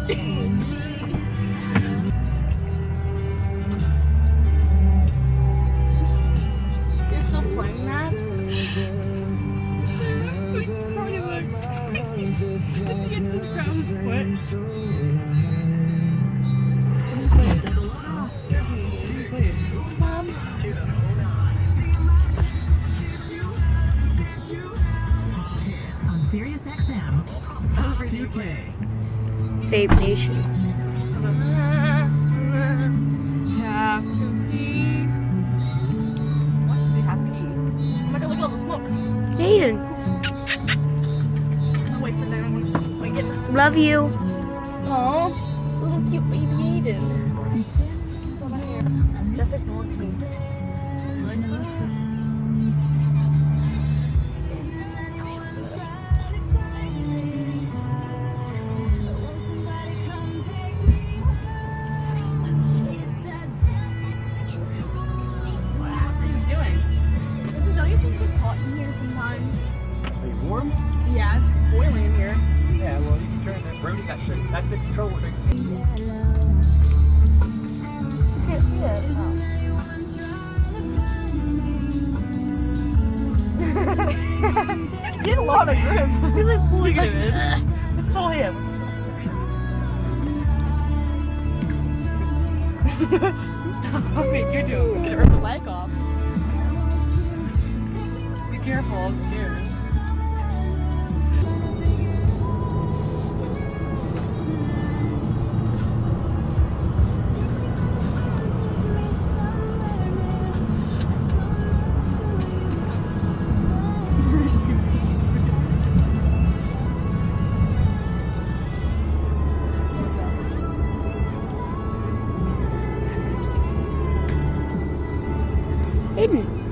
You're still playing that? Fave Nation. Have to pee. What does he have to pee? Oh my god, look at all the smoke. Aiden. I'll wait for them. I'm gonna wait it. Love you. Aww, it's a little cute baby Aiden. It's on my hair. Just ignore me. Warm? Yeah, it's boiling in here. Yeah, well, you can turn that Brody. That's the controller thing. You can't see it. Oh. Get a lot of grip. He's like pulling it in. It's still him. Okay, you're doing. We're gonna rip the leg off. Be careful, I'm scared. Aiden.